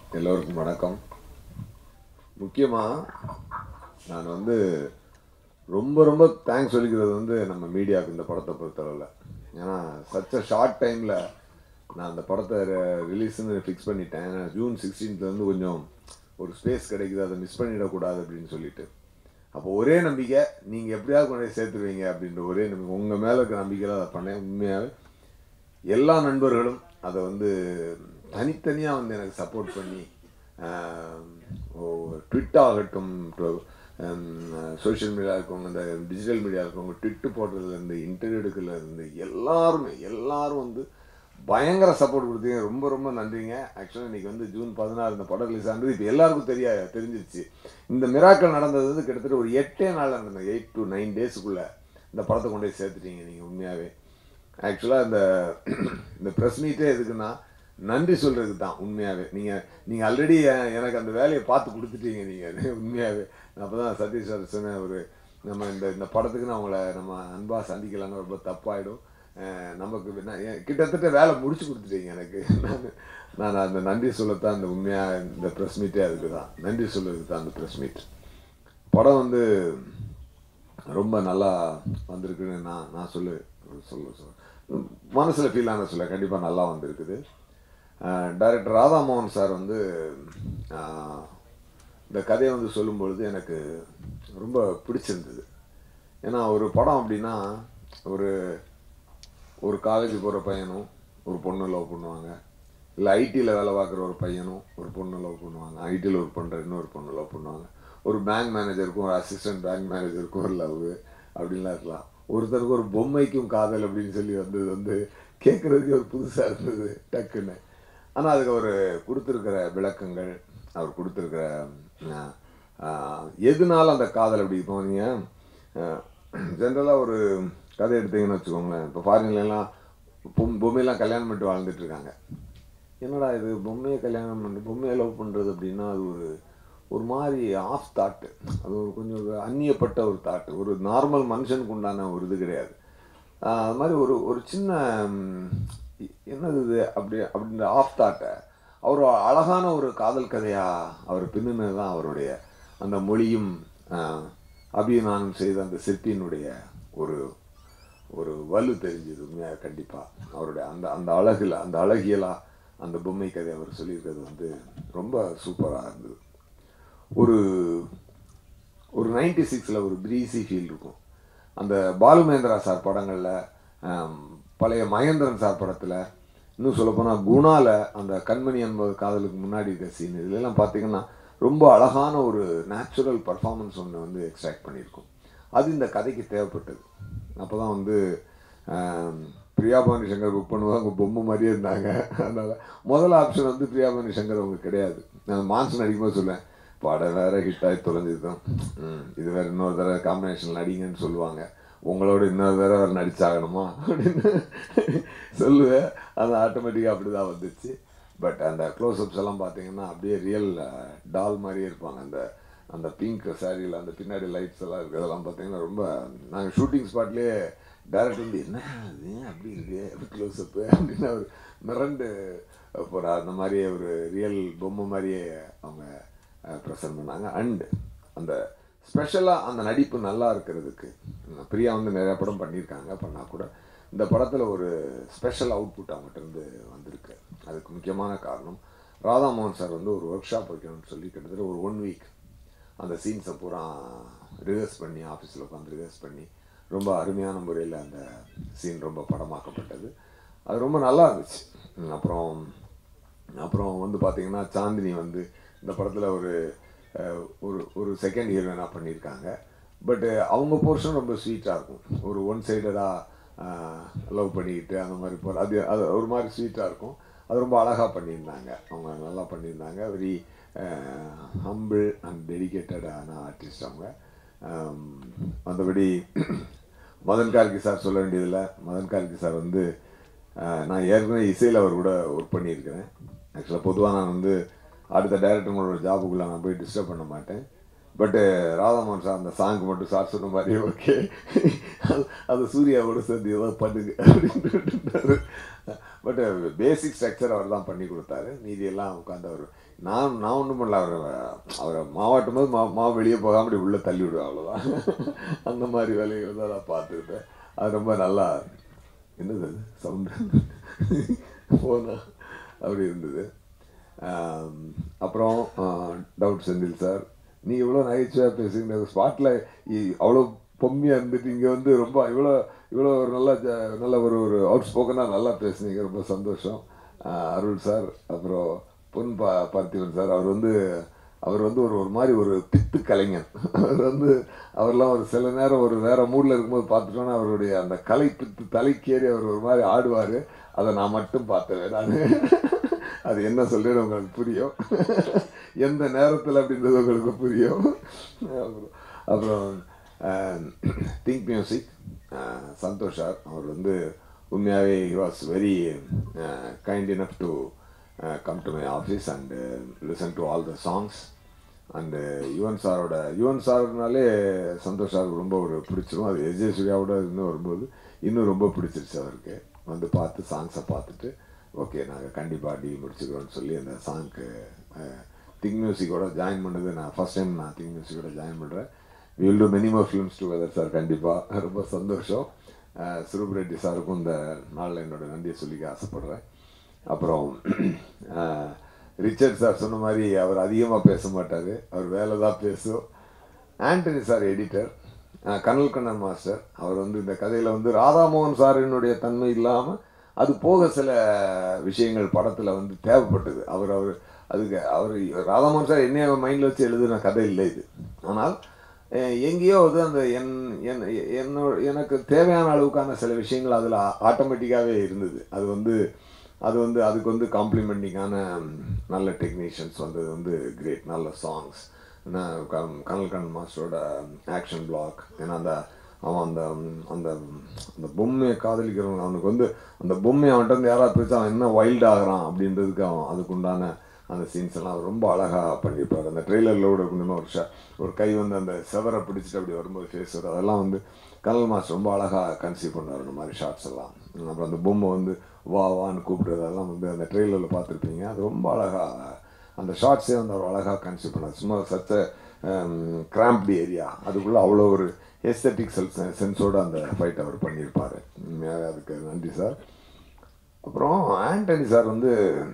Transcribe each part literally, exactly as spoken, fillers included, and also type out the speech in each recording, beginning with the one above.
எல்லோருக்கும் வணக்கம். முக்கியமாக நான் வந்து ரொம்ப ரொம்ப தேங்க்ஸ் சொல்லிக்கிறது வந்து நம்ம மீடியாவுக்கு இந்த படத்தை பொறுத்தளவில். ஏன்னா சச் அ ஷார்ட் டைமில் நான் அந்த படத்தை ரிலீஸ்ன்னு ஃபிக்ஸ் பண்ணிட்டேன். ஏன்னா ஜூன் சிக்ஸ்டீன்த்லேருந்து கொஞ்சம் ஒரு ஸ்பேஸ் கிடைக்குது, அதை மிஸ் பண்ணிடக்கூடாது அப்படின்னு சொல்லிட்டு. அப்போ ஒரே நம்பிக்கை, நீங்கள் எப்படியாவது கொண்டு போய் சேர்த்துருவீங்க அப்படின்ற ஒரே நம்பிக்கை, உங்கள் மேலே இருக்க நம்பிக்கையில் அதை பண்ணேன். உண்மையாகவே எல்லா நண்பர்களும் அதை வந்து தனித்தனியாக வந்து எனக்கு சப்போர்ட் பண்ணி ட்விட் ஆகட்டும், சோஷியல் மீடியா இருக்கவங்க, இந்த டிஜிட்டல் மீடியா இருக்கவங்க, ட்விட்டு போடுறதுலேருந்து இன்டர்வியூ எடுக்கிறதுலேருந்து எல்லாருமே எல்லாரும் வந்து பயங்கர சப்போர்ட் கொடுத்தீங்க. ரொம்ப ரொம்ப நன்றிங்க. ஆக்சுவலாக இன்றைக்கி வந்து ஜூன் பதினாறு இந்த படம் ரிலீஸ் ஆனது இப்போ எல்லாருக்கும் தெரிய தெரிஞ்சிருச்சு. இந்த மிராக்கள் நடந்தது வந்து கிட்டத்தட்ட ஒரு எட்டே நாள் நடந்தது. எயிட் டு நைன் டேஸுக்குள்ளே இந்த படத்தை கொண்டு போய் சேர்த்துட்டீங்க நீங்கள். உண்மையாகவே ஆக்சுவலாக இந்த இந்த ப்ரெஸ் மீட்டே எதுக்குன்னா நன்றி சொல்கிறதுக்கு தான். உண்மையாகவே நீங்கள் நீங்கள் ஆல்ரெடி எனக்கு அந்த வேலையை பார்த்து கொடுத்துட்டீங்க நீங்கள். உண்மையாகவே நான் அப்போ தான் சதீஷ் சார் சொன்னேன், ஒரு நம்ம இந்த இந்த படத்துக்கு நான் அவங்கள நம்ம அன்பாக சந்திக்கலான்னு ரொம்ப தப்பாயிடும், நமக்கு நான் கிட்டத்தட்ட வேலை முடிச்சு கொடுத்துட்டீங்க எனக்கு. நான் நான் அந்த நன்றி சொல்லத்தான் இந்த உண்மையாக இந்த ப்ரெஸ் மீட்டே அதுக்கு தான், நன்றி சொல்கிறதுக்கு தான் அந்த ப்ரெஸ் மீட். படம் வந்து ரொம்ப நல்லா வந்திருக்குன்னு நான் நான் சொல்லு சொல்ல சொல்ல மனசில் ஃபீல் ஆன சொல்ல கண்டிப்பாக நல்லா வந்திருக்குது. டைரக்டர் ராதா மோகன் சார் வந்து இந்த கதையை வந்து சொல்லும்பொழுது எனக்கு ரொம்ப பிடிச்சிருந்தது. ஏன்னா ஒரு படம் அப்படின்னா ஒரு ஒரு காலேஜ் போகிற பையனும் ஒரு பொண்ணு லவ் பண்ணுவாங்க, இல்லை ஐடியில் வேலை பார்க்குற ஒரு பையனும் ஒரு பொண்ணு லவ் பண்ணுவாங்க, ஐடியில் ஒர்க் பண்ணுற இன்னொரு பொண்ணு லவ் பண்ணுவாங்க, ஒரு பேங்க் மேனேஜருக்கும் ஒரு அசிஸ்டன்ட் பேங்க் மேனேஜருக்கும் ஒரு லவ் அப்படின்லாம் இருக்கலாம், ஒருத்தருக்கு ஒரு பொம்மைக்கும் காதல் அப்படின்னு சொல்லி வந்தது வந்து கேட்குறதுக்கு ஒரு புதுசாக இருந்தது டக்குன்னு. ஆனால் அதுக்கு அவர் கொடுத்துருக்கிற விளக்கங்கள், அவர் கொடுத்துருக்கிற எதுனால அந்த காதல் அப்படி இப்போ நீங்கள் ஜென்ரலாக ஒரு கதை எடுத்தீங்கன்னு வச்சுக்கோங்களேன். இப்போ ஃபாரின்லாம் பொம் பொம்மையெல்லாம் கல்யாணம் பண்ணிட்டு வாழ்ந்துட்டுருக்காங்க. என்னடா இது பொம்மையை கல்யாணம் பண்ணி பொம்மையை லவ் பண்ணுறது அப்படின்னா அது ஒரு ஒரு மாதிரி ஆஃப் தாட்டு, அது ஒரு கொஞ்சம் ஒரு அந்நியப்பட்ட ஒரு தாட்டு, ஒரு நார்மல் மனுஷனுக்கு உண்டான ஒரு இது கிடையாது. அது மாதிரி ஒரு ஒரு சின்ன என்னது இது அப்படி அப்படின்ற ஆஃப் தாட்டை அவர் அழகான ஒரு காதல் கதையாக அவர் பின்னுனது தான் அவருடைய அந்த மொழியும் அபிநயம் செய்த அந்த சிற்பியினுடைய ஒரு ஒரு வலு தெரிஞ்சது. உண்மையாக கண்டிப்பாக அவருடைய அந்த அந்த அழகில் அந்த அழகியலாக அந்த பொம்மை கதை அவர் சொல்லியிருக்கிறது வந்து ரொம்ப சூப்பராக இருந்தது. ஒரு ஒரு நைன்டி சிக்ஸில் ஒரு ப்ரீசி ஃபீல் இருக்கும். அந்த பாலுமேந்திரா சார் படங்களில், பழைய மகேந்திரன் சார் படத்தில், இன்னும் சொல்லப்போனால் குணாவில் அந்த கண்மணி என்பது காதலுக்கு முன்னாடி இருக்க சீன், இதெல்லாம் பார்த்திங்கன்னா ரொம்ப அழகான ஒரு நேச்சுரல் பர்ஃபார்மன்ஸ் ஒன்று வந்து எக்ஸ்ட்ராக்ட் பண்ணியிருக்கோம். அது இந்த கதைக்கு தேவைப்பட்டது. அப்போ தான் வந்து பிரியா பவானி சங்கர் புக் பண்ணுவாங்க, பொம்மை மாதிரியே இருந்தாங்க. அதனால் முதல் ஆப்ஷன் வந்து பிரியா பவானி சங்கர் அவங்க கிடையாது. நான் மான்சன் அடிக்கும்போது சொல்லுவேன், படம் வேறு ஹிட் ஆகி தொலைஞ்சிருக்கோம், இது வேறு இன்னொரு தடவை காம்பினேஷன் நடிங்கன்னு சொல்லுவாங்க, உங்களோட இன்னொரு தடவை வேறு நடிச்சாகணுமா அப்படின்னு சொல்லுவேன். அது ஆட்டோமேட்டிக்காக அப்படி தான் வந்துச்சு. பட் அந்த க்ளோஸ்அப்ஸ் எல்லாம் பார்த்தீங்கன்னா அப்படியே ரியல் டால் மாதிரியே இருப்பாங்க. அந்த அந்த பிங்க் சாரியில் அந்த பின்னாடி லைட்ஸ் எல்லாம் இருக்குது, அதெல்லாம் பார்த்தீங்கன்னா ரொம்ப நாங்கள் ஷூட்டிங் ஸ்பாட்லேயே டேரக்டர் வந்து என்ன அது அப்படி இருக்குது அப்படி க்ளோஸ்அப்பு அப்படின்னு அவர் மிரண்டு போகிற அந்த மாதிரியே ஒரு ரியல் பொம்மை மாதிரியே அவங்க ப்ரெசன்ட் பண்ணாங்க. அண்டு அந்த ஸ்பெஷலாக அந்த நடிப்பு நல்லா இருக்கிறதுக்கு பிரியா வந்து நிறையா படம் பண்ணியிருக்காங்க, பண்ணால் கூட இந்த படத்தில் ஒரு ஸ்பெஷல் அவுட்புட் அவங்ககிட்ட இருந்து வந்திருக்கு. அதுக்கு முக்கியமான காரணம் ராதா மோகன் சார் வந்து ஒரு ஒர்க் ஷாப் வைக்கணும்னு சொல்லி கிட்டத்தட்ட ஒரு ஒன் வீக் அந்த சீன்ஸை பூரா ரிஹர்ஸ் பண்ணி ஆஃபீஸில் உட்காந்து ரிஹர்ஸ் பண்ணி ரொம்ப அருமையான முறையில் அந்த சீன் ரொம்ப படமாக்கப்பட்டது. அது ரொம்ப நல்லா இருந்துச்சு. அப்புறம் அப்புறம் வந்து பார்த்திங்கன்னா சாந்தினி வந்து இந்த படத்தில் ஒரு ஒரு ஒரு செகண்ட் ஹீரோயினாக பண்ணியிருக்காங்க. பட்டு அவங்க போர்ஷன் ரொம்ப ஸ்வீட்டாக இருக்கும். ஒரு ஒன் சைடடாக லவ் பண்ணிக்கிட்டு அந்த மாதிரி போகிற அது அது ஒரு மாதிரி ஸ்வீட்டாக இருக்கும். அது ரொம்ப அழகாக பண்ணியிருந்தாங்க, அவங்க நல்லா பண்ணியிருந்தாங்க. வெரி ஹம்பிள் அண்ட் டெடிக்கேட்டடான ஆர்டிஸ்ட் அவங்க. மற்றபடி மதன் கார்கி சார் சொல்ல வேண்டியதில்லை. மதன் கார்கி சார் வந்து நான் ஏற்கனவே இசையில் அவர் கூட ஒர்க் பண்ணியிருக்கிறேன். ஆக்சுவலாக பொதுவாக நான் வந்து அடுத்த டைரக்டரோட ஜாபுக்குள்ளே நான் போய் டிஸ்டர்ப் பண்ண மாட்டேன். பட்டு ராதாமோகன் சார் அந்த சாங்க்கு மட்டும் சார் சொன்ன மாதிரி ஓகே அது சூர்யாவோட சேர்ந்து ஏதோ பண்ணுங்க அப்படின்ட்டு. பட் பேசிக் ஸ்ட்ரக்சர் அவர் தான் பண்ணி கொடுத்தாரு. மீதியெல்லாம் உட்காந்து அவர் நான் நான் ஒன்றும் பண்ணல. அவரை அவரை மாவாட்டும் போது மா மாவு வெளியே போகாமல் அப்படி உள்ளே தள்ளி விடுவேன், அவ்வளோதான். அந்த மாதிரி வேலைகள் தான் நான் பார்த்துக்கிட்டேன். அது ரொம்ப நல்லா என்னது அது சவுண்டு போனா அப்படி இருந்தது. அப்புறம் டவுட் செந்தில் சார், நீ இவ்வளோ நகைச்சுவையாக பேசுகிற ஸ்பாட்டில் அவ்வளோ பொம்மையாக இருந்துட்டு இங்கே வந்து ரொம்ப இவ்வளோ இவ்வளோ ஒரு நல்ல நல்ல ஒரு ஒரு அவுட் ஸ்போக்கனாக நல்லா பேசுனீங்க, ரொம்ப சந்தோஷம். அருள் சார், அப்புறம் பொன் பா பார்த்திபன் சார், அவர் வந்து அவர் வந்து ஒரு ஒரு மாதிரி ஒரு பித்து கலைஞர். அவர் வந்து அவர்லாம் ஒரு சில நேரம் ஒரு வேறு மூடில் இருக்கும்போது பார்த்துட்டோன்னா அவருடைய அந்த கலை பித்து தலைக்கேறி அவர் ஒரு மாதிரி ஆடுவார். அதை நான் மட்டும் பார்த்தேன். நான் அது என்ன சொல்கிறேன்னு உங்களுக்கு புரியும், எந்த நேரத்தில் அப்படின்றது உங்களுக்கு புரியும். அப்புறம் அப்புறம் திங்க் மியூசிக் சந்தோஷ் சார், அவர் வந்து உண்மையாகவே he was very kind enough to come to my office and listen to all the songs. And Yuvan சாரோட யுவன் சார்னாலே சந்தோஷ் சாருக்கு ரொம்ப ஒரு பிடிச்சிரும். அது எஜே சூர்யாவோட இன்னும் வரும்போது இன்னும் ரொம்ப பிடிச்சிருச்சு அவருக்கு. வந்து பார்த்து சாங்ஸை பார்த்துட்டு ஓகே நாங்கள் கண்டிப்பாக டீல் முடிச்சுக்கிறோன்னு சொல்லி அந்த சாங்க்கு திங்க் மியூசிக்கோட ஜாயின் பண்ணது நான் ஃபஸ்ட் டைம் நான் திங்க் மியூசிக்கோட ஜாயின் பண்ணுறேன். We will do many more films together sir, கண்டிப்பாக. ரொம்ப சந்தோஷம். சுரூப் ரெட்டி சாருக்கும் இந்த நாளில் என்னோட நன்றியை சொல்லிக்க ஆசைப்பட்றேன். அப்புறம் ரிச்சர்ட் சார் சொன்ன மாதிரி அவர் அதிகமாக பேச மாட்டார், அவர் வேலை தான் பேசும். ஆண்டனி சார் எடிட்டர், கனல் கண்ணன் மாஸ்டர், அவர் வந்து இந்த கதையில் வந்து ராதாமோகன் சாரினுடைய தன்மை இல்லாமல் அது போக சில விஷயங்கள் படத்தில் வந்து தேவைப்பட்டது. அவர் அவர் அதுக்கு அவர் ராதாமோகன் சார் என்னைய மைண்டில் வச்சு எழுதுன கதை இல்லை இது. ஆனால் எங்கேயோ வந்து அந்த என் என் என்னோட எனக்கு தேவையான அளவுக்கான சில விஷயங்கள் அதில் ஆட்டோமேட்டிக்காகவே இருந்தது. அது வந்து அது வந்து அதுக்கு வந்து காம்ப்ளிமெண்டிங்கான நல்ல டெக்னீஷியன்ஸ் வந்தது வந்து கிரேட், நல்ல சாங்ஸ். ஏன்னா கனல் கண்ணன் மாஸ்டரோட ஆக்ஷன் பிளாக், ஏன்னா அந்த அவன் அந்த அந்த அந்த பொம்மையை காதலிக்கிறவங்க, அவனுக்கு வந்து அந்த பொம்மையை அவன்கிட்ட வந்து யாராவது பிரித்து அவன் என்ன வைல்ட் ஆகிறான் அப்படின்றதுக்கு அவன் அதுக்குண்டான அந்த சீன்ஸ் எல்லாம் ரொம்ப அழகாக பண்ணியிருப்பார். அந்த ட்ரெய்லரில் கூட கொஞ்சமாக ஒரு ஷா ஒரு கை வந்து அந்த செவரை பிடிச்சிட்டு அப்படி வரும்போது ஃபேஸ் வரும், அதெல்லாம் வந்து கனல் மாஸ்டர் ரொம்ப அழகாக கன்சீவ் பண்ணார் அந்த மாதிரி ஷார்ட்ஸ் எல்லாம். அப்புறம் அந்த பொம்மை வந்து வா வான்னு கூப்பிடுறதெல்லாம் வந்து அந்த ட்ரெய்லரில் பார்த்துருப்பீங்க. அது ரொம்ப அழகாக அந்த ஷார்ட்ஸே வந்து அவர் அழகாக கன்சீவ் பண்ணார். சும்மா சச்ச கிராம்ப்டு ஏரியா, அதுக்குள்ளே அவ்வளோ ஒரு எஸ்தட்டிக் செல் சென்ஸோடு அந்த ஃபைட் அவர் பண்ணியிருப்பார். அதுக்கு நன்றி சார். அப்புறம் ஆண்டனி சார் வந்து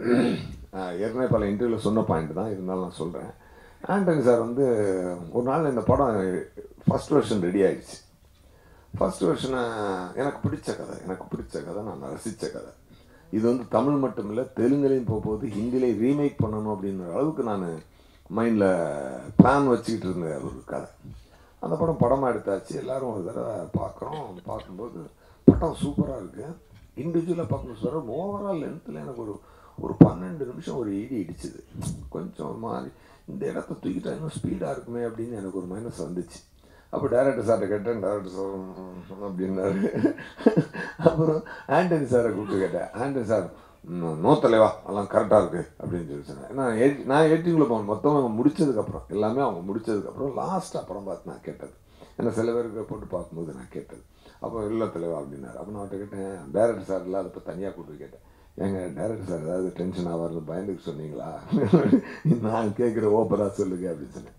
ஏற்கனவே பல இன்டர்வியூவில் சொன்ன பாயிண்ட் தான், இருந்தாலும் நான் சொல்கிறேன். ஆண்டனி சார் வந்து ஒரு நாள் இந்த படம் ஃபஸ்ட் வெர்ஷன் ரெடி ஆகிடுச்சு. ஃபஸ்ட் வெர்ஷனை எனக்கு பிடிச்ச கதை எனக்கு பிடிச்ச கதை நான் ரசித்த கதை. இது வந்து தமிழ் மட்டும் இல்லை, தெலுங்குலேயும் போகும்போது ஹிந்திலேயும் ரீமேக் பண்ணணும் அப்படின்ற அளவுக்கு நான் மைண்டில் பிளான் வச்சுக்கிட்டு இருந்தேன் ஒரு கதை. அந்த படம் படமாக எடுத்தாச்சு, எல்லோரும் ஒரு தடவை பார்க்குறோம். பார்க்கும்போது படம் சூப்பராக இருக்குது. இண்டிவிஜுவலாக பார்க்கணும் சார், ஓவரால் லென்த்தில் எனக்கு ஒரு ஒரு பன்னெண்டு நிமிஷம் ஒரு இடி இடிச்சுது. கொஞ்சம் மாதிரி இந்த இடத்த தூக்கிட்டா இன்னும் ஸ்பீடாக இருக்குமே அப்படின்னு எனக்கு ஒரு மைனஸ் வந்துச்சு. அப்போ டைரக்டர் சார்கிட்ட கேட்டேன், டைரக்டர் சார் அப்படின்னாரு. அப்புறம் ஆண்டனி சாரை கூப்பிட்டு கேட்டேன், ஆண்டனி சார் நோ தலைவா அதெல்லாம் கரெக்டாக இருக்குது அப்படின்னு சொல்லி சொன்னேன். நான் எடி நான் எடிட்டிங்கில் போகணும் மொத்தம் அவங்க முடித்ததுக்கப்புறம், எல்லாமே அவங்க முடித்ததுக்கப்புறம் லாஸ்ட்டாக அப்புறம் பார்த்து நான் கேட்டது. ஏன்னா சில பேருக்கு போட்டு பார்க்கும்போது நான் கேட்டது. அப்போ இல்லை தலைவா அப்படின்னாரு. அப்போ நான் அவர்கிட்ட கேட்டேன், டைரக்டர் சார் இல்லை, அதை இப்போ தனியாக கூப்பிட்டு கேட்டேன், ஏங்க டைரக்டர் சார் ஏதாவது டென்ஷன் ஆகாது பயந்துக்கு சொன்னீங்களா, நான் கேட்குற ஓப்பராக சொல்லுங்க அப்படின்னு சொன்னேன்.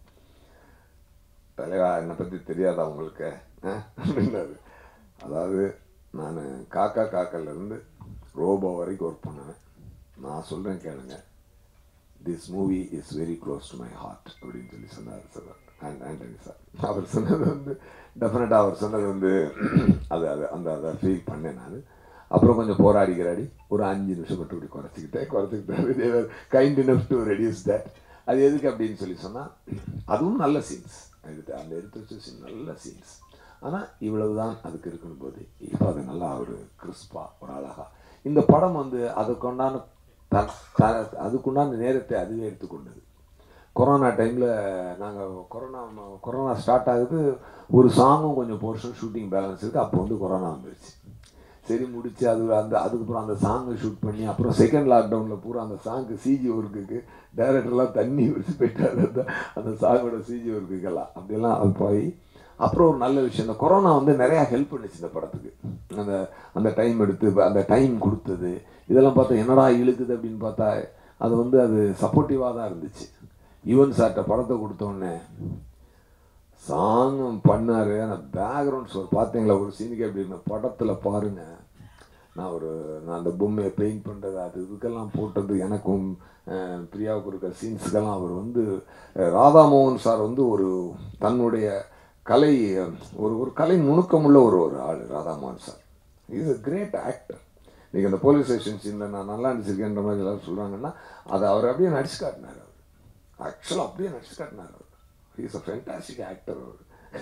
தலைவா என்னை பற்றி தெரியாதா உங்களுக்கு அப்படின்னாரு. அதாவது நான் காக்கா காக்கலேருந்து ரோபோ வரைக்கும் ஒர்க் பண்ணுவேன். நான் சொல்கிறேன் கேளுங்க, this movie is very close to my heart அப்படின்னு சொல்லி சொன்னார் சார் ஆண்ட் ஆண்டனி சார். அவர் சொன்னது வந்து டெஃபினட்டாக அவர் சொன்னது வந்து அது அது அந்த அதை ஃபீல் பண்ணேன் நான். அப்புறம் கொஞ்சம் போராடிக்கிறாடி ஒரு அஞ்சு நிமிஷம் மட்டும் இப்படி குறைச்சிக்கிட்டேன் குறைச்சிக்கிட்டேன் kind enough to reduce that. அது எதுக்கு அப்படின்னு சொல்லி சொன்னால் அதுவும் நல்ல சீன்ஸ், இது அந்த எடுத்து வச்ச சீன் நல்ல சீன்ஸ். ஆனால் இவ்வளவு தான் அதுக்கு இருக்கணும் போது இப்போ அது நல்லா ஒரு கிறிஸ்பாக ஒரு அழகாக இந்த படம் வந்து அதுக்குண்டான த அதுக்குண்டான நேரத்தை அதுவே எடுத்துக்கொண்டது. கொரோனா டைமில் நாங்கள் கொரோனா கொரோனா ஸ்டார்ட் ஆகுது, ஒரு சாங்கும் கொஞ்சம் போர்ஷன் ஷூட்டிங் பேலன்ஸ் இருக்குது. அப்போ வந்து கொரோனா வந்துருச்சு. சரி முடிச்சு அது அந்த அதுக்கப்புறம் அந்த சாங்கை ஷூட் பண்ணி அப்புறம் செகண்ட் லாக்டவுனில் பூரா அந்த சாங்கு சிஜி ஒர்க்குக்கு டைரக்டர்லாம் தண்ணி வச்சு போயிட்டாரு அந்த அந்த சாங்கோட சிஜி ஒர்க்குக்கெல்லாம் அப்படியெல்லாம் அது போய் அப்புறம் ஒரு நல்ல விஷயம், இந்த கொரோனா வந்து நிறையா ஹெல்ப் பண்ணிச்சு இந்த படத்துக்கு. அந்த அந்த டைம் எடுத்து அந்த டைம் கொடுத்தது இதெல்லாம் பார்த்தா என்னடா இழுக்குது அப்படின்னு பார்த்தா அது வந்து அது சப்போர்ட்டிவாக தான் இருந்துச்சு. யுவன் சார்கிட்ட படத்தை கொடுத்தோடனே சாங்கம் பண்ணார். ஆனால் பேக்ரவுண்ட் ஸ்கோர் பார்த்தீங்களா ஒரு சீனுக்கு எப்படி இருந்த படத்தில் பாருங்கள். நான் ஒரு நான் அந்த பொம்மையை பெயிண்ட் பண்ணுறது அது இதுக்கெல்லாம் போட்டது எனக்கும் பிரியாவுக்கு இருக்கிற சீன்ஸுக்கெல்லாம் அவர் வந்து ராதா மோகன் சார் வந்து ஒரு தன்னுடைய கலை ஒரு ஒரு கலை நுணுக்கமுள்ள ஒரு ஒரு ஆள் ராதா மோகன் sir. Is a great actor. நீங்கள் அந்த போலீஸ் ஸ்டேஷன் சீனில் நான் நல்லா நடிச்சிருக்கேன்ற மாதிரி எல்லோரும் சொல்கிறாங்கன்னா அதை அவர் அப்படியே நடிச்சு காட்டினார். அவர் ஆக்சுவலாக அப்படியே நடிச்சு காட்டினார். அவர் இஸ் அ ஃபென்டாஸ்டிக் ஆக்டர். அவர்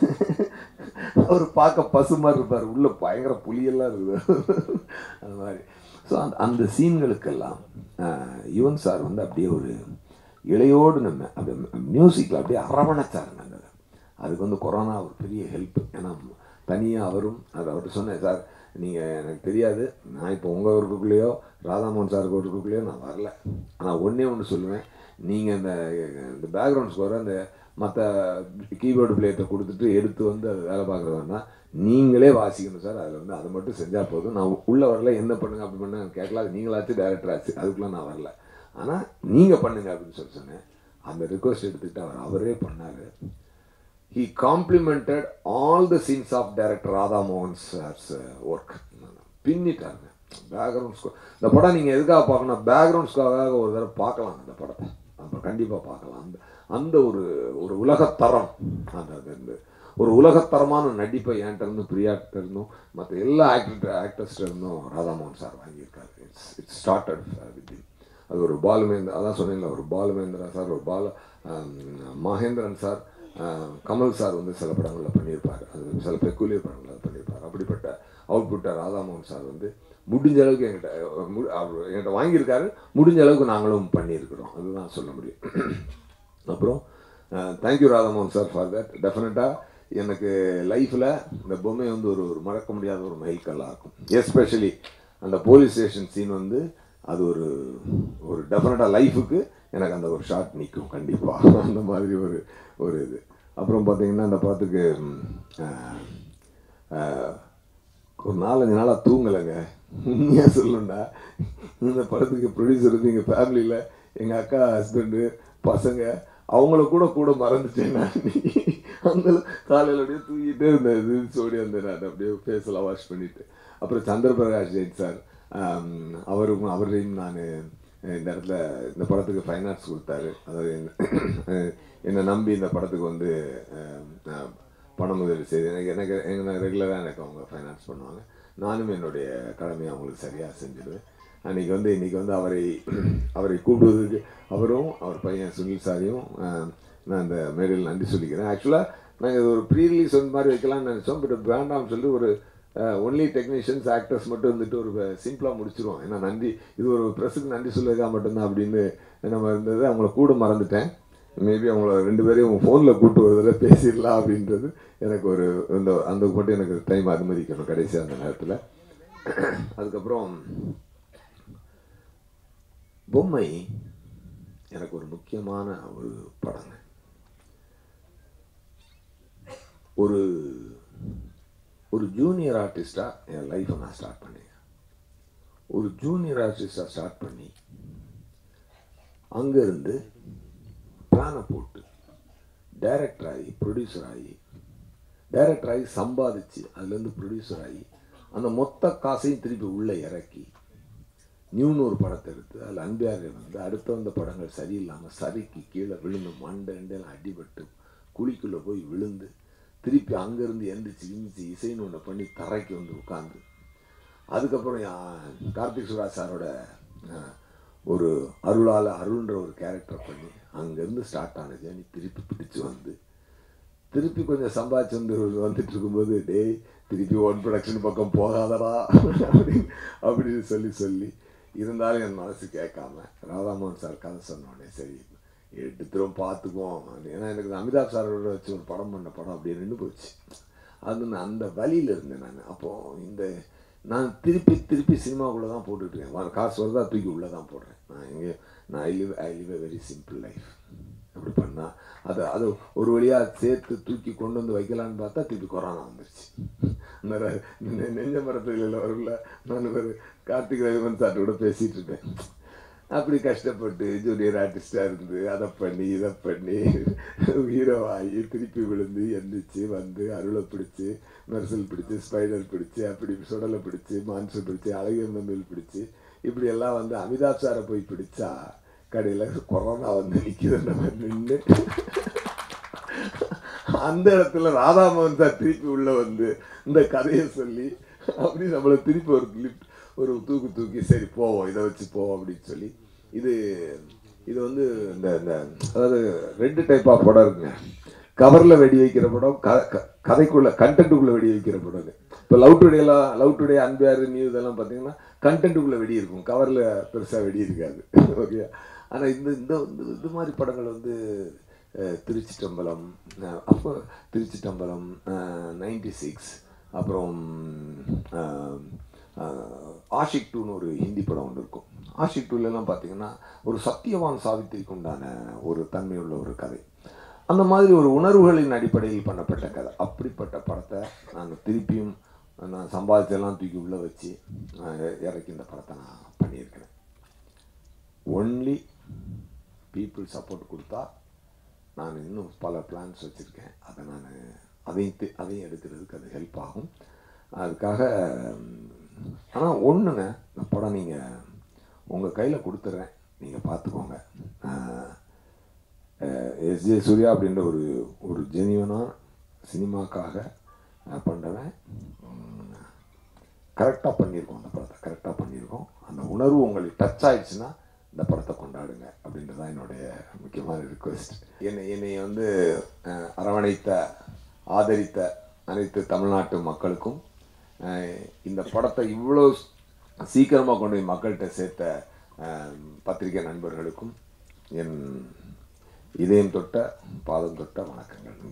அவர் பார்க்க பசு மாதிரி இருப்பார், உள்ள பயங்கர புலியெல்லாம் இருக்குது அந்த மாதிரி. ஸோ அந்த அந்த சீன்களுக்கெல்லாம் யுவன் சார் வந்து அப்படியே ஒரு இளையோடு நம்ம அப்படியே மியூசிக்கில் அப்படியே அரவணைச்சாருங்க. அந்த அதுக்கு வந்து கொரோனா ஒரு பெரிய ஹெல்ப். ஏன்னா தனியாக அவரும் அது அவர்கிட்ட சொன்னேன், சார் நீங்கள் எனக்கு தெரியாது, நான் இப்போ உங்கள் ஒர்க்குள்ளேயோ ராதாமோகன் சாருக்கு ஒர்க்குள்ளேயோ நான் வரல, ஆனால் ஒன்றே ஒன்று சொல்லுவேன், நீங்கள் இந்த இந்த பேக்ரவுண்ட் ஸ்கோரை அந்த மற்ற கீபோர்டு பிளேட்டை கொடுத்துட்டு எடுத்து வந்து அது வேலை பார்க்குறதுனா நீங்களே வாசிக்கணும் சார். அதில் வந்து அதை மட்டும் செஞ்சால் போதும். நான் உள்ளே வரல, என்ன பண்ணுங்க அப்படி பண்ண கேட்கல, அது நீங்களாச்சும் டேரக்டர் ஆச்சு, அதுக்குள்ளே நான் வரல, ஆனால் நீங்கள் பண்ணுங்க அப்படின்னு சொல்லி சொன்னேன். அந்த ரிக்வஸ்ட் எடுத்துக்கிட்டு அவர் அவரே பண்ணார். He complimented all the scenes of director Radha Mohan's work. பின்னிட்டாருங்க பேக்ரவுண்ட் ஸ்கோர். இந்த படம் நீங்கள் எதுக்காக பார்க்கணும், பேக்ரவுண்ட் ஸ்கோராக ஒரு தடவை பார்க்கலாம். அந்த படத்தை நம்ம கண்டிப்பாக பார்க்கலாம். அந்த அந்த ஒரு ஒரு உலகத்தரம், அந்த அந்த ஒரு உலகத்தரமான நடிப்பை என்கிட்ட இருந்தும் பிரியாட்ட இருந்தும் மற்ற எல்லா ஆக்டர் ஆக்டர்ஸ்ட இருந்தும் ராதாமோகன் சார் வாங்கியிருக்காரு. இட்ஸ் இட்ஸ் ஸ்டார்டட் வித் அது ஒரு பாலுமேந்திரா, அதான் சொன்னீங்களா, ஒரு பாலுமேந்திரா சார், ஒரு பால மகேந்திரன் சார், கமல் சார் வந்து சில படங்களில் பண்ணியிருப்பார், அது சில பெக்குலியர் படங்களில் பண்ணியிருப்பார். அப்படிப்பட்ட அவுட்புட்டை ராதாமோகன் சார் வந்து முடிஞ்ச அளவுக்கு என்கிட்ட அவர் என்கிட்ட வாங்கியிருக்காரு, முடிஞ்ச அளவுக்கு நாங்களும் பண்ணியிருக்கிறோம், அதுதான் சொல்ல முடியும். அப்புறம் thank you Radhamohan sir for that. டெஃபினட்டாக எனக்கு லைஃப்பில் இந்த பொம்மை வந்து ஒரு ஒரு மறக்க முடியாத ஒரு மைல்கல்லாக இருக்கும். எஸ்பெஷலி அந்த போலீஸ் ஸ்டேஷன் சீன் வந்து அது ஒரு ஒரு டெஃபினட்டாக லைஃபுக்கு எனக்கு அந்த ஒரு ஷாட் நிற்கும் கண்டிப்பாக, அந்த மாதிரி ஒரு ஒரு இது. அப்புறம் பார்த்தீங்கன்னா அந்த படத்துக்கு ஒரு நாலஞ்சு நாளாக தூங்கலைங்க. உண்மையாக சொல்லணும்னா இந்த படத்துக்கு ப்ரொடியூசர் வந்து எங்கள் ஃபேமிலியில் எங்கள் அக்கா ஹஸ்பண்டு பசங்க அவங்கள கூட கூட மறந்துட்டேன் நான். அந்த காலையில் அப்படியே தூங்கிட்டு இந்த இது சோடி அந்த நான் அப்படியே ஃபேஸெல்லாம் வாஷ் பண்ணிவிட்டு. அப்புறம் சந்திரபிரகாஷ் ஜெயின் சார் அவரும் அவரையும் நான் இந்த இடத்துல இந்த படத்துக்கு ஃபைனான்ஸ் கொடுத்தாரு. அதாவது என்னை நம்பி இந்த படத்துக்கு வந்து பணம் முதலீடு செய்து எனக்கு எனக்கு எங்கள் ரெகுலராக எனக்கு அவங்க ஃபைனான்ஸ் பண்ணுவாங்க. நானும் என்னுடைய கடமையை அவங்களுக்கு சரியாக செஞ்சுடுவேன். அன்றைக்கி வந்து இன்றைக்கி வந்து அவரை அவரை கூப்பிடுவதற்கு அவரும் அவர் பையன் சுனில் சாரையும் நான் அந்த மேடையில் நன்றி சொல்லிக்கிறேன். ஆக்சுவலாக நாங்கள் இது ஒரு ப்ரீ ரிலீஸ் வந்து மாதிரி வைக்கலாம்னு நினச்சோம், பட் வேண்டாம்னு சொல்லி ஒரு ஒன்லி டெக்னீஷியன்ஸ் ஆக்டர்ஸ் மட்டும் வந்துட்டு ஒரு சிம்பிளாக முடிச்சிருவோம். ஏன்னா நன்றி இது ஒரு ப்ரெஸ்ஸுக்கு நன்றி சொல்லுறதுக்காக மட்டும்தான் அப்படின்னு நம்ம இருந்தது. அவங்கள கூட மறந்துட்டேன். மேபி அவங்கள ரெண்டு பேரையும் ஃபோனில் கூப்பிட்டு ஒரு தடவை பேசிடலாம் அப்படின்றது எனக்கு ஒரு இந்த அந்த மட்டும் எனக்கு டைம் அனுமதிக்கணும் கடைசியாக அந்த நேரத்தில். அதுக்கப்புறம் பொம்மை எனக்கு ஒரு முக்கியமான ஒரு படங்க. ஒரு ஒரு ஜூனியர் ஆர்டிஸ்டாக என் லைஃப்பை நான் ஸ்டார்ட் பண்ணேன். ஒரு ஜூனியர் ஆர்டிஸ்டாக ஸ்டார்ட் பண்ணி அங்கேருந்து பிளானை போட்டு டைரக்டர் ஆகி ப்ரொடியூசர் ஆகி டைரக்டர் ஆகி சம்பாதிச்சு அதுலேருந்து ப்ரொடியூசர் ஆகி அந்த மொத்த காசையும் திருப்பி உள்ளே இறக்கி நியூன்னு ஒரு படத்தை எடுத்து அதில் அன்பியாரை வந்து அடுத்த வந்த படங்கள் சரியில்லாமல் சறுக்கி கீழே விழுந்து மண்டை ரெண்டெல்லாம் அடிபட்டு குழிக்குள்ளே போய் விழுந்து திருப்பி அங்கேருந்து எந்திரிச்சு இந்திச்சு இசைன்னு ஒன்று பண்ணி தரைக்கு வந்து உட்காந்து அதுக்கப்புறம் கார்த்திக் சுராஜ் சாரோட ஒரு அருளால் அருள்ன்ற ஒரு கேரக்டர் பண்ணி அங்கேருந்து ஸ்டார்ட் ஆன ஜேர்னி திருப்பி பிடிச்சி வந்து திருப்பி கொஞ்சம் சம்பாதிச்சு வந்து வந்துட்டு இருக்கும்போது டேய் திருப்பி ஒன் ப்ரொடக்ஷன் பக்கம் போகாதடா அப்படின்னு அப்படின்னு சொல்லி சொல்லி இருந்தாலும் என் மனசு கேட்காம ராதாமோகன் சார் கதை சொன்னோடனே சரி எடுத்துரும் பார்த்துக்குவோம். ஏன்னா எனக்கு அமிதாப் சாரோட வச்சு ஒரு படம் பண்ண படம் அப்படியே நின்று போச்சு. அது நான் அந்த வழியில் இருந்தேன் நான். அப்போது இந்த நான் திருப்பி திருப்பி சினிமாவுக்குள்ளே தான் போட்டுட்ருக்கேன். காசு வருதா தூக்கி உள்ளே தான் போடுறேன். நான் எங்கே நான் I live I live a very simple life. அப்படி பண்ணால் அது அது ஒரு வழியாக சேர்த்து தூக்கி கொண்டு வந்து வைக்கலான்னு பார்த்தா திருப்பி கொரோனா வந்துருச்சு. அந்த நெஞ்ச மரத்தில் வரல நான் ஒரு கார்த்திக் ரவிமன் சார்ட்ட கூட பேசிகிட்டு இருக்கேன். அப்படி கஷ்டப்பட்டு ஜூனியர் ஆர்டிஸ்டாக இருந்து அதை பண்ணி இதை பண்ணி ஹீரோவாகி திருப்பி விழுந்து எந்திரிச்சு வந்து அருளை பிடிச்சி மெர்சல் பிடிச்சி ஸ்பைடர் பிடிச்சி அப்படி சுடலை பிடிச்சி மான்சு பிடிச்சி அழகிய மேல் பிடிச்சி இப்படியெல்லாம் வந்து அமிதாப் சாரை போய் பிடிச்சா கடையில் கொரோனா வந்து நிற்கிது நம்ம நின்று அந்த இடத்துல ராதாமோகன் சார் திருப்பி உள்ள வந்து இந்த கதையை சொல்லி அப்படி நம்மளை திருப்பி ஒரு லிஃப்ட் ஒரு தூக்கு தூக்கி சரி போவோம் இதை வச்சு போவோம் அப்படின்னு சொல்லி இது இது வந்து இந்த இந்த அதாவது ரெண்டு டைப் ஆஃப் படம் இருக்குங்க. கவரில் வெடி வைக்கிற படம், க கதைக்குள்ளே கண்டென்ட்டுக்குள்ளே வெடி வைக்கிற படம். இப்போ லவ் டுடேலாம் லவ் டுடே அன்பேர் நியூ இதெல்லாம் பார்த்தீங்கன்னா கண்டென்ட்டுக்குள்ளே வெடி இருக்கும், கவரில் பெருசாக வெடி இருக்காது. ஓகே. ஆனால் இந்த இந்த இது மாதிரி படங்கள் வந்து திருச்சிட்டம்பலம், அப்போ திருச்சிட்டம்பலம் நைன்டி சிக்ஸ், அப்புறம் ஆஷிக் டூன்னு ஒரு ஹிந்தி படம் ஒன்று இருக்கும். ஆஷிக் டூலெலாம் பார்த்தீங்கன்னா ஒரு சத்தியவான் சாவித்திரிக்கு உண்டான ஒரு தன்மையுள்ள ஒரு கதை. அந்த மாதிரி ஒரு உணர்வுகளின் அடிப்படையில் பண்ணப்பட்ட கதை. அப்படிப்பட்ட படத்தை நான் திருப்பியும் நான் சம்பாதிச்செல்லாம் தூக்கி உள்ளே வச்சு இறக்கி இந்த படத்தை நான் பண்ணியிருக்கிறேன். ஒன்லி பீப்புள் சப்போர்ட் கொடுத்தா நான் இன்னும் பல பிளான்ஸ் வச்சுருக்கேன். அதை நான் அதையும் அதையும் எடுக்கிறதுக்கு அது ஹெல்ப் ஆகும். அதுக்காக ஆனால் ஒன்றுங்க, இந்த படம் நீங்கள் உங்கள் கையில் கொடுத்துட்றேன், நீங்கள் பார்த்துக்கோங்க. எஸ் ஜே சூர்யா அப்படின்ற ஒரு ஒரு ஜெனியூனாக சினிமாக்காக பண்ணுறவன் கரெக்டாக பண்ணியிருக்கோம். அந்த படத்தை கரெக்டாக பண்ணியிருக்கோம். அந்த உணர்வு உங்களுக்கு டச் ஆகிடுச்சுன்னா இந்த படத்தை கொண்டாடுங்க அப்படின்றது தான் என்னுடைய முக்கியமான ரிக்வெஸ்ட். என்னை என்னை வந்து அரவணைத்த ஆதரித்த அனைத்து தமிழ்நாட்டு மக்களுக்கும், இந்த படத்தை இவ்வளோ சீக்கிரமாக கொண்டு போய் மக்கள்கிட்ட சேர்த்த பத்திரிகை நண்பர்களுக்கும் என் இதயம் தொட்ட பாதம் தொட்ட வணக்கங்கள்.